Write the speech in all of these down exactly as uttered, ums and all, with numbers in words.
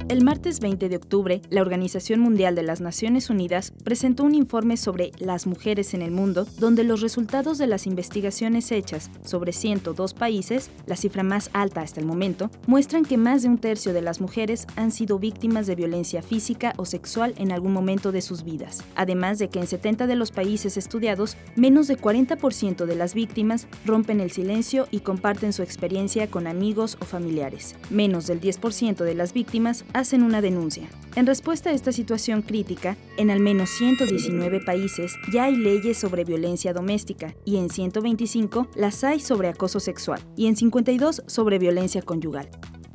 El martes veinte de octubre, la Organización Mundial de las Naciones Unidas presentó un informe sobre las mujeres en el mundo, donde los resultados de las investigaciones hechas sobre ciento dos países, la cifra más alta hasta el momento, muestran que más de un tercio de las mujeres han sido víctimas de violencia física o sexual en algún momento de sus vidas. Además de que en setenta de los países estudiados, menos de cuarenta por ciento de las víctimas rompen el silencio y comparten su experiencia con amigos o familiares. Menos del diez por ciento de las víctimas hacen una denuncia. En respuesta a esta situación crítica, en al menos ciento diecinueve países ya hay leyes sobre violencia doméstica y en ciento veinticinco las hay sobre acoso sexual y en cincuenta y dos sobre violencia conyugal.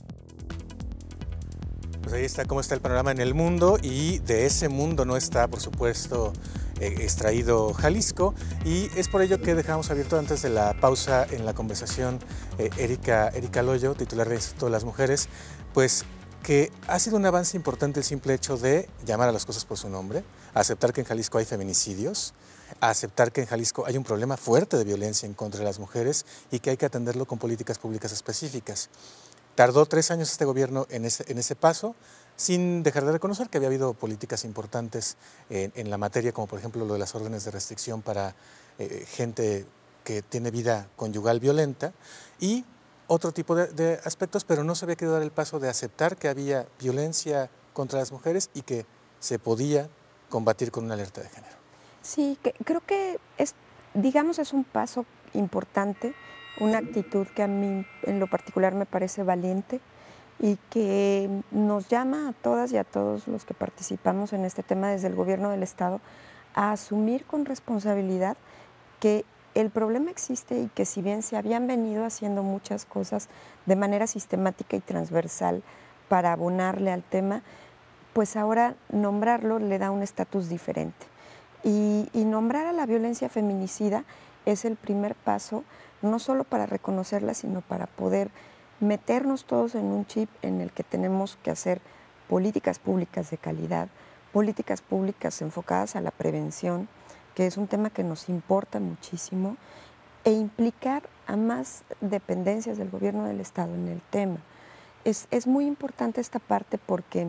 Pues ahí está cómo está el panorama en el mundo, y de ese mundo no está, por supuesto, eh, extraído Jalisco, y es por ello que dejamos abierto antes de la pausa en la conversación eh, Erika, Erika Loyo, titular del Instituto de las Mujeres, pues que ha sido un avance importante el simple hecho de llamar a las cosas por su nombre, aceptar que en Jalisco hay feminicidios, aceptar que en Jalisco hay un problema fuerte de violencia en contra de las mujeres y que hay que atenderlo con políticas públicas específicas. Tardó tres años este gobierno en ese, en ese paso, sin dejar de reconocer que había habido políticas importantes en, en la materia, como por ejemplo lo de las órdenes de restricción para eh, gente que tiene vida conyugal violenta, y otro tipo de, de aspectos, pero no se había querido dar el paso de aceptar que había violencia contra las mujeres y que se podía combatir con una alerta de género. Sí, que, creo que es, digamos, es un paso importante, una actitud que a mí en lo particular me parece valiente y que nos llama a todas y a todos los que participamos en este tema desde el gobierno del Estado a asumir con responsabilidad que el problema existe y que si bien se habían venido haciendo muchas cosas de manera sistemática y transversal para abonarle al tema, pues ahora nombrarlo le da un estatus diferente. Y, y nombrar a la violencia feminicida es el primer paso, no solo para reconocerla, sino para poder meternos todos en un chip en el que tenemos que hacer políticas públicas de calidad, políticas públicas enfocadas a la prevención, que es un tema que nos importa muchísimo, e implicar a más dependencias del gobierno del Estado en el tema. Es, es muy importante esta parte porque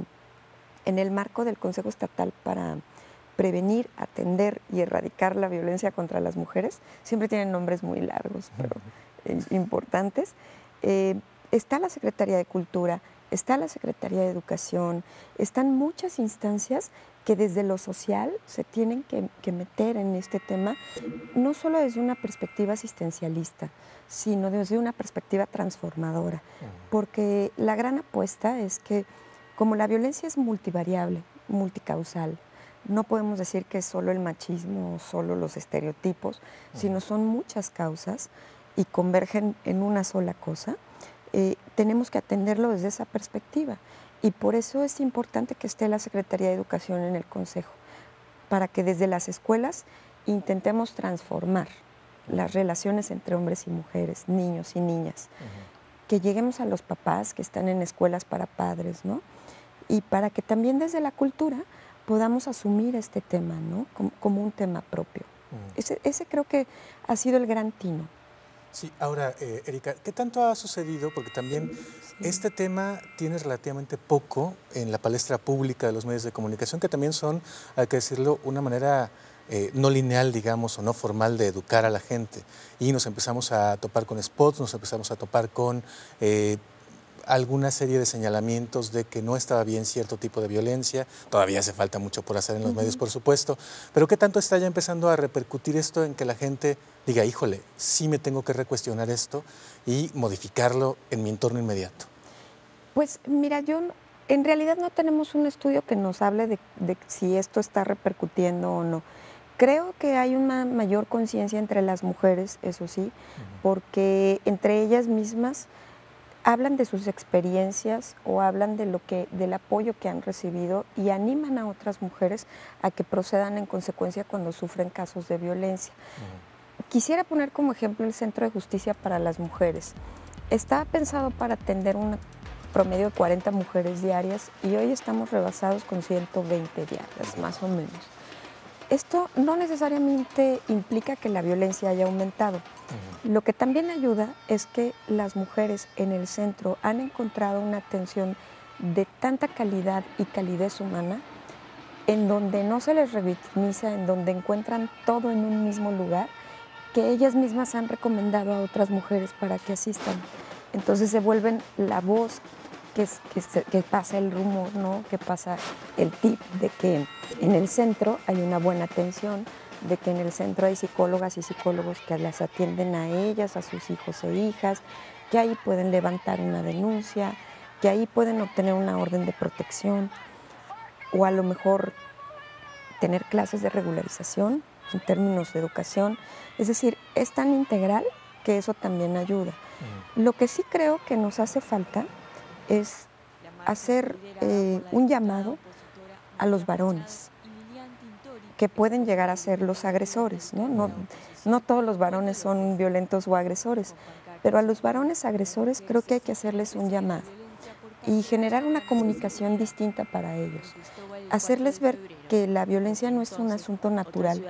en el marco del Consejo Estatal para Prevenir, Atender y Erradicar la Violencia contra las Mujeres, siempre tienen nombres muy largos, pero eh, importantes, eh, está la Secretaría de Cultura, está la Secretaría de Educación, están muchas instancias que desde lo social se tienen que, que meter en este tema, no solo desde una perspectiva asistencialista, sino desde una perspectiva transformadora, porque la gran apuesta es que como la violencia es multivariable, multicausal, no podemos decir que es solo el machismo o solo los estereotipos, sino son muchas causas y convergen en una sola cosa, eh, tenemos que atenderlo desde esa perspectiva. Y por eso es importante que esté la Secretaría de Educación en el Consejo, para que desde las escuelas intentemos transformar las relaciones entre hombres y mujeres, niños y niñas, uh-huh. que lleguemos a los papás que están en escuelas para padres, ¿no? Y para que también desde la cultura podamos asumir este tema, ¿no? como, como un tema propio. Uh-huh. Ese, ese creo que ha sido el gran tino. Sí, ahora, eh, Erika, ¿qué tanto ha sucedido? Porque también sí. este tema tiene relativamente poco en la palestra pública de los medios de comunicación, que también son, hay que decirlo, una manera eh, no lineal, digamos, o no formal de educar a la gente. Y nos empezamos a topar con spots, nos empezamos a topar con eh, alguna serie de señalamientos de que no estaba bien cierto tipo de violencia. Todavía hace falta mucho por hacer en los uh-huh. medios, por supuesto, pero ¿qué tanto está ya empezando a repercutir esto en que la gente diga, híjole, sí me tengo que recuestionar esto y modificarlo en mi entorno inmediato? Pues mira, yo en realidad no tenemos un estudio que nos hable de, de si esto está repercutiendo o no. Creo que hay una mayor conciencia entre las mujeres, eso sí, uh-huh. porque entre ellas mismas hablan de sus experiencias o hablan de lo que, del apoyo que han recibido y animan a otras mujeres a que procedan en consecuencia cuando sufren casos de violencia. Uh-huh. Quisiera poner como ejemplo el Centro de Justicia para las Mujeres. Estaba pensado para atender un promedio de cuarenta mujeres diarias y hoy estamos rebasados con ciento veinte diarias, más o menos. Esto no necesariamente implica que la violencia haya aumentado. Uh-huh. Lo que también ayuda es que las mujeres en el centro han encontrado una atención de tanta calidad y calidez humana, en donde no se les revictimiza, en donde encuentran todo en un mismo lugar, que ellas mismas han recomendado a otras mujeres para que asistan. Entonces se vuelven la voz que, que, se, que pasa el rumor, ¿no? Que pasa el tip de que en el centro hay una buena atención, de que en el centro hay psicólogas y psicólogos que las atienden a ellas, a sus hijos e hijas, que ahí pueden levantar una denuncia, que ahí pueden obtener una orden de protección, o a lo mejor tener clases de regularización en términos de educación. Es decir, es tan integral que eso también ayuda. Uh-huh. Lo que sí creo que nos hace falta es hacer eh, un llamado a los varones, que pueden llegar a ser los agresores, ¿no? No, no todos los varones son violentos o agresores, pero a los varones agresores creo que hay que hacerles un llamado y generar una comunicación distinta para ellos. Hacerles ver que la violencia no es un asunto natural,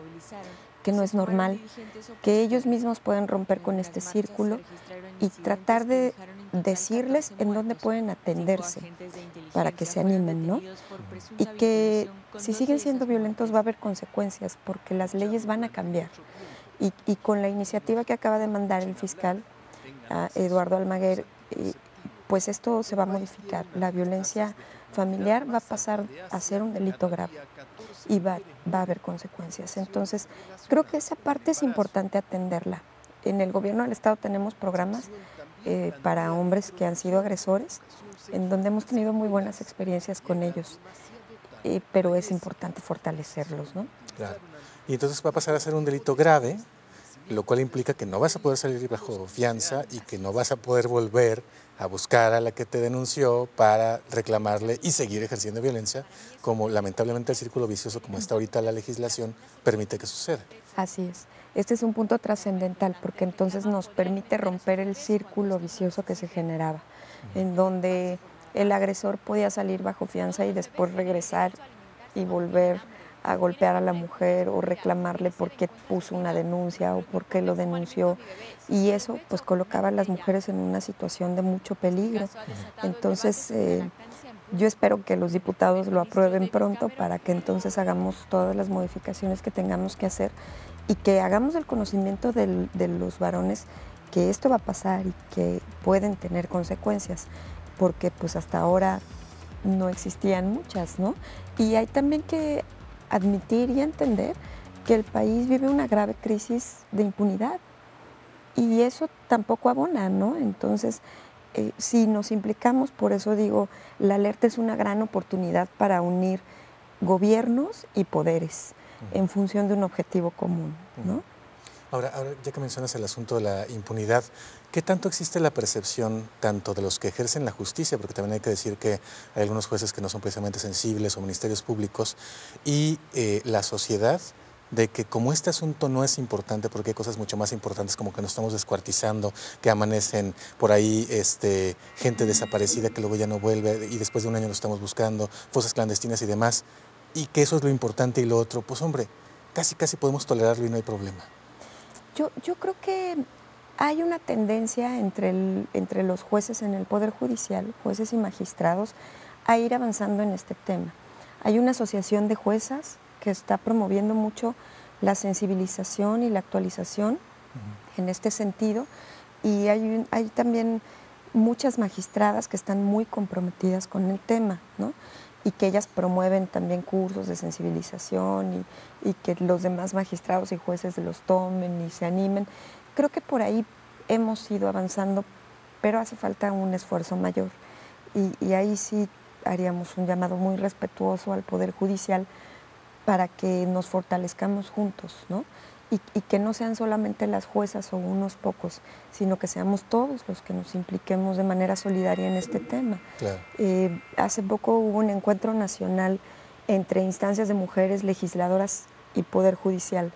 que no es normal, que ellos mismos pueden romper con este círculo y tratar de decirles en dónde pueden atenderse para que se animen, ¿no? Y que si siguen siendo violentos va a haber consecuencias porque las leyes van a cambiar. Y, y con la iniciativa que acaba de mandar el fiscal, Eduardo Almaguer, pues esto se va a modificar. La violencia familiar va a pasar a ser un delito grave y va, va a haber consecuencias. Entonces, creo que esa parte es importante atenderla. En el gobierno del Estado tenemos programas eh, para hombres que han sido agresores, en donde hemos tenido muy buenas experiencias con ellos, eh, pero es importante fortalecerlos, ¿no? Claro. Y entonces va a pasar a ser un delito grave, lo cual implica que no vas a poder salir bajo fianza y que no vas a poder volver a buscar a la que te denunció para reclamarle y seguir ejerciendo violencia, como lamentablemente el círculo vicioso, como está ahorita la legislación, permite que suceda. Así es. Este es un punto trascendental porque entonces nos permite romper el círculo vicioso que se generaba, uh-huh. en donde el agresor podía salir bajo fianza y después regresar y volver a golpear a la mujer o reclamarle por qué puso una denuncia o por qué lo denunció, y eso pues colocaba a las mujeres en una situación de mucho peligro. Entonces eh, yo espero que los diputados lo aprueben pronto para que entonces hagamos todas las modificaciones que tengamos que hacer y que hagamos el conocimiento del, de los varones que esto va a pasar y que pueden tener consecuencias, porque pues hasta ahora no existían muchas, ¿no? Y hay también que admitir y entender que el país vive una grave crisis de impunidad y eso tampoco abona, ¿no? Entonces, eh, si nos implicamos, por eso digo, la alerta es una gran oportunidad para unir gobiernos y poderes uh-huh. en función de un objetivo común, ¿no? Uh-huh. Ahora, ahora, ya que mencionas el asunto de la impunidad, ¿qué tanto existe la percepción tanto de los que ejercen la justicia, porque también hay que decir que hay algunos jueces que no son precisamente sensibles o ministerios públicos, y eh, la sociedad, de que como este asunto no es importante, porque hay cosas mucho más importantes como que nos estamos descuartizando, que amanecen por ahí este, gente desaparecida que luego ya no vuelve y después de un año lo estamos buscando, fosas clandestinas y demás, y que eso es lo importante y lo otro, pues hombre, casi casi podemos tolerarlo y no hay problema? Yo, yo creo que hay una tendencia entre, el, entre los jueces en el Poder Judicial, jueces y magistrados, a ir avanzando en este tema. Hay una asociación de juezas que está promoviendo mucho la sensibilización y la actualización uh-huh. en este sentido, y hay, hay también muchas magistradas que están muy comprometidas con el tema, ¿no? Y que ellas promueven también cursos de sensibilización y, y que los demás magistrados y jueces los tomen y se animen. Creo que por ahí hemos ido avanzando, pero hace falta un esfuerzo mayor. Y, y ahí sí haríamos un llamado muy respetuoso al Poder Judicial para que nos fortalezcamos juntos, ¿no? Y, y que no sean solamente las juezas o unos pocos, sino que seamos todos los que nos impliquemos de manera solidaria en este tema. Claro. Eh, hace poco hubo un encuentro nacional entre instancias de mujeres legisladoras y Poder Judicial.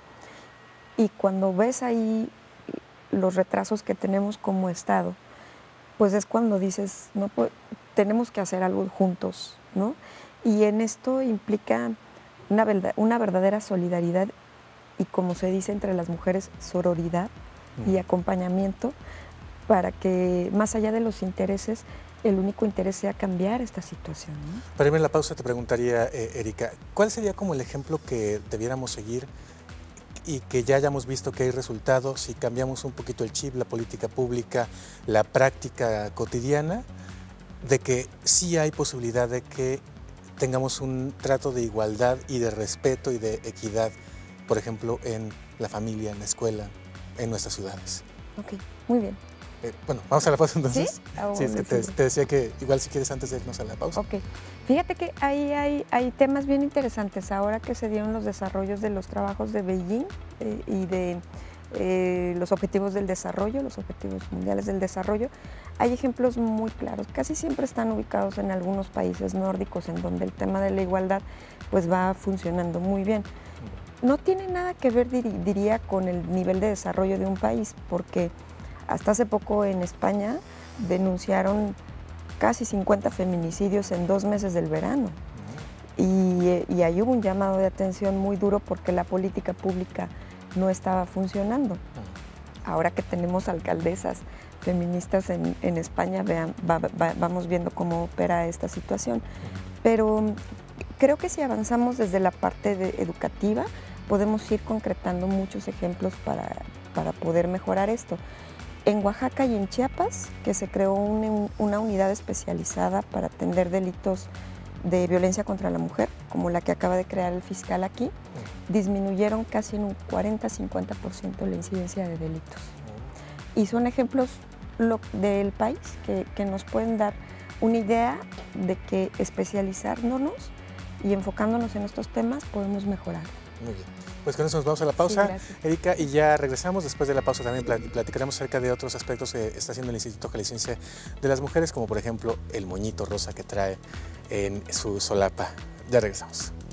Y cuando ves ahí los retrasos que tenemos como Estado, pues es cuando dices, no, pues, tenemos que hacer algo juntos, ¿no? Y en esto implica una, verdad, una verdadera solidaridad y, como se dice entre las mujeres, sororidad y acompañamiento para que, más allá de los intereses, el único interés sea cambiar esta situación, ¿no? Para irme a la pausa te preguntaría, eh, Erika, ¿cuál sería como el ejemplo que debiéramos seguir y que ya hayamos visto que hay resultados si cambiamos un poquito el chip, la política pública, la práctica cotidiana, de que sí hay posibilidad de que tengamos un trato de igualdad y de respeto y de equidad, por ejemplo, en la familia, en la escuela, en nuestras ciudades? Ok, muy bien. Eh, bueno, vamos a la pausa entonces. ¿Sí? Ah, sí, es que te, te decía que igual si quieres antes de irnos a la pausa. Ok. Fíjate que ahí hay, hay temas bien interesantes. Ahora que se dieron los desarrollos de los trabajos de Beijing eh, y de eh, los objetivos del desarrollo, los objetivos mundiales del desarrollo, hay ejemplos muy claros. Casi siempre están ubicados en algunos países nórdicos en donde el tema de la igualdad pues va funcionando muy bien. No tiene nada que ver, diría, con el nivel de desarrollo de un país, porque hasta hace poco en España denunciaron casi cincuenta feminicidios en dos meses del verano. Y, y ahí hubo un llamado de atención muy duro porque la política pública no estaba funcionando. Ahora que tenemos alcaldesas feministas en, en España, vean, va, va, vamos viendo cómo opera esta situación. Pero creo que si avanzamos desde la parte de educativa, podemos ir concretando muchos ejemplos para, para poder mejorar esto. En Oaxaca y en Chiapas, que se creó un, una unidad especializada para atender delitos de violencia contra la mujer, como la que acaba de crear el fiscal aquí, disminuyeron casi en un cuarenta a cincuenta por ciento la incidencia de delitos. Y son ejemplos lo, del país que, que nos pueden dar una idea de que especializándonos y enfocándonos en estos temas podemos mejorar. Muy bien. Pues con eso nos vamos a la pausa, sí, Erika, y ya regresamos. Después de la pausa también platicaremos acerca de otros aspectos que está haciendo el Instituto Jalisciense de las Mujeres, como por ejemplo el moñito rosa que trae en su solapa. Ya regresamos.